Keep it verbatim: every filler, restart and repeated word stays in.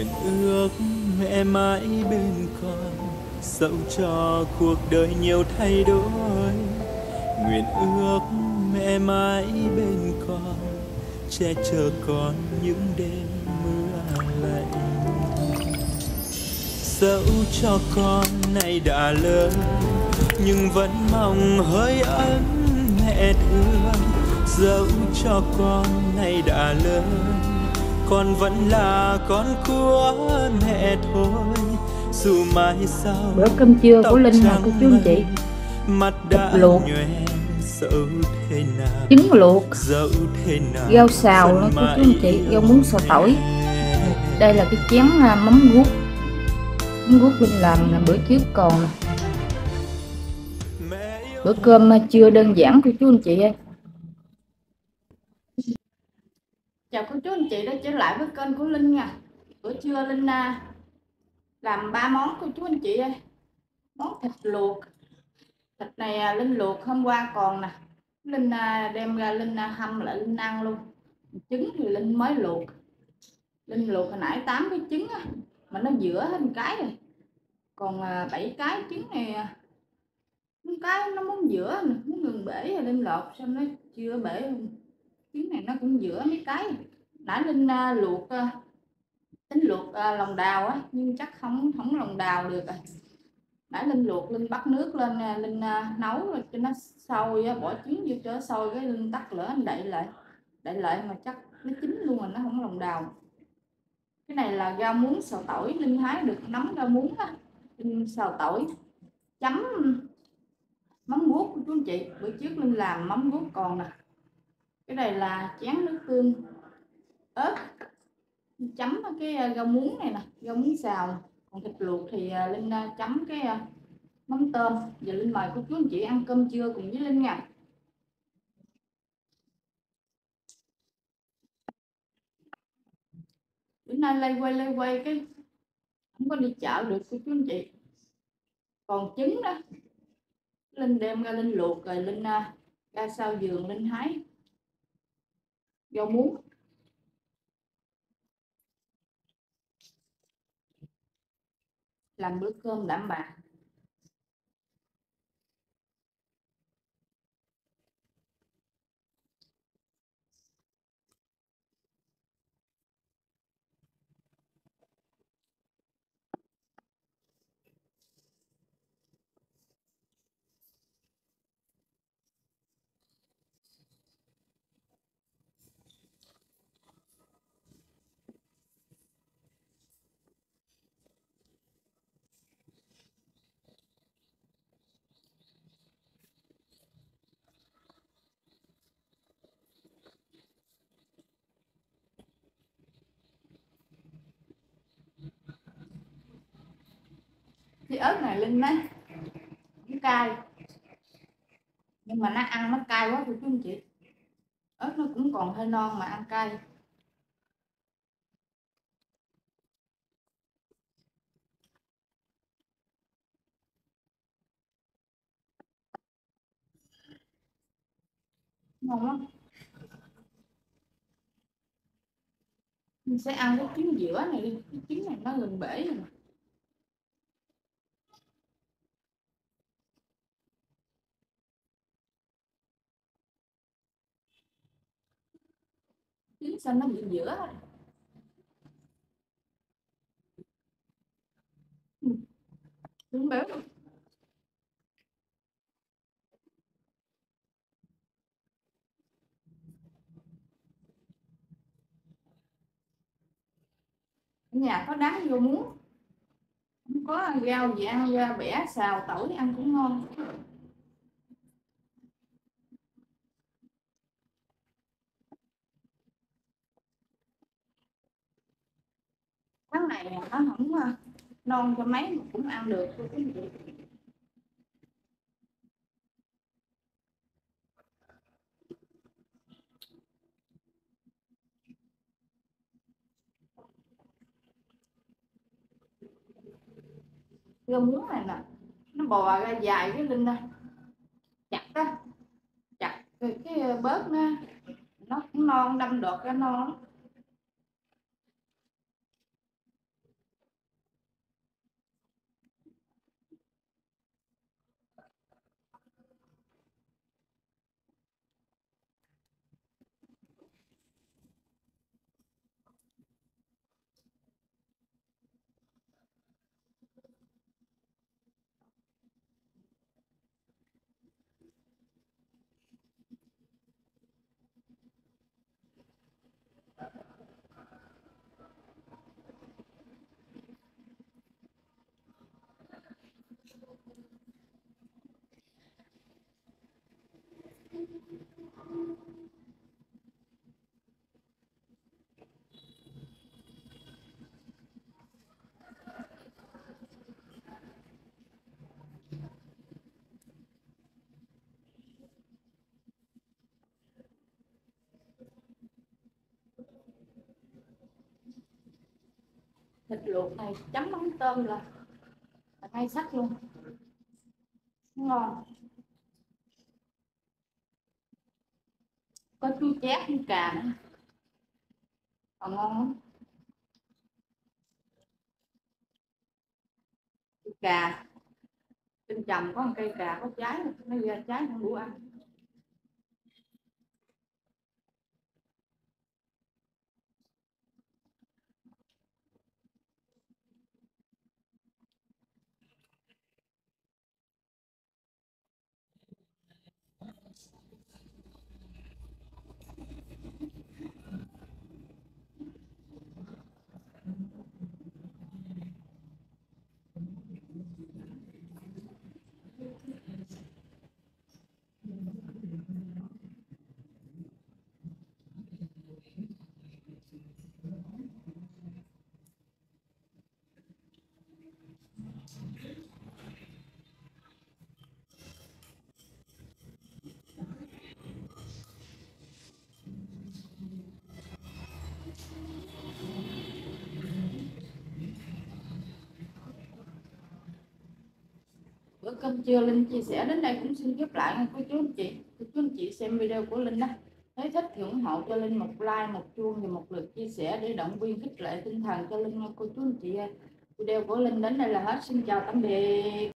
nguyện ước mẹ mãi bên con, dẫu cho cuộc đời nhiều thay đổi. Nguyện ước mẹ mãi bên con, che chở con những đêm mưa lạnh. Dẫu cho con này đã lớn, nhưng vẫn mong hơi ấm mẹ thương. Dẫu cho con này đã lớn, con vẫn là con của mẹ thôi. Dù mai sau bữa cơm trưa của Linh là cô chú anh chị, mặt đã luộc, dẫu thế nào, trứng luộc, dẫu thế nào, rau xào đó cô chú anh chị, rau muống xào tỏi. Đây là cái chén mắm ruốc, mắm ruốc Linh làm là bữa trước còn. Bữa cơm trưa đơn giản cô chú anh chị ơi. Chào cô chú anh chị đã trở lại với kênh của Linh nha. Bữa trưa Linh làm ba món cô chú anh chị ơi. Món thịt luộc, thịt này Linh luộc hôm qua còn nè, Linh đem ra Linh hâm lại Linh ăn luôn. Trứng thì Linh mới luộc, Linh luộc hồi nãy tám cái trứng á, mà nó giữa hết một cái rồi, còn bảy cái trứng này cái nó muốn giữa nó ngừng bể rồi. Linh lột xong nó chưa bể luôn, trứng này nó cũng giữa mấy cái. Nãy Linh uh, luộc uh, tính luộc uh, lòng đào á, nhưng chắc không không lòng đào được rồi. Nãy Linh luộc, Linh bắt nước lên, uh, Linh uh, nấu rồi cho nó sôi, uh, bỏ trứng vô cho nó sôi, cái Linh tắt lửa, anh đậy lại đậy lại mà chắc nó chín luôn rồi, nó không lòng đào. Cái này là rau muống xào tỏi, Linh hái được nấm rau muống á, Linh xào tỏi chấm mắm ruốc của chú anh chị. Bữa trước Linh làm mắm ruốc còn nè. Cái này là chén nước tương ớt chấm cái rau muống này nè, rau muống xào. Còn thịt luộc thì Linh chấm cái mắm tôm. Giờ Linh mời cô chú anh chị ăn cơm trưa cùng với Linh nha. Bữa nay lay quay lay quay cái không có đi chợ được cô chú anh chị. Còn trứng đó Linh đem ra Linh luộc rồi Linh ra sau vườn Linh hái rau muống làm bữa cơm đạm bạc. Cái ớt này Linh nói nó cay, nhưng mà nó ăn nó cay quá cô chú anh chị. Ớt nó cũng còn hơi non mà ăn cay. Ngon lắm. Mình sẽ ăn cái trứng giữa này đi, cái trứng này nó gần bể rồi mà. Trứng sao nó bị giữa rồi. Ừ. Trứng béo luôn. Ở nhà có đá vô muống, không có rau gì ăn ra bẻ xào tỏi ăn cũng ngon. Tháng này nó không non cho mấy mà cũng ăn được. Rau muống này nè, nó bò ra dài cái Linh đây, chặt á, chặt cái, cái bớt nó nó cũng non, đâm đọt ra non. Thịt luộc này chấm mắm tôm là, là ngay sắc luôn, ngon. Có chua chát với cà nữa, còn ngon lắm. Cà bên chồng có một cây cà có trái, nó ra trái không đủ ăn. Bữa cơm trưa Linh chia sẻ đến đây cũng xin khép lại nha cô chú anh chị. Cô chú anh chị xem video của Linh đó, thấy thích thì ủng hộ cho Linh một like, một chuông và một lượt chia sẻ để động viên khích lệ tinh thần cho Linh nha cô chú anh chị. Video của Linh đến đây là hết, xin chào tạm biệt.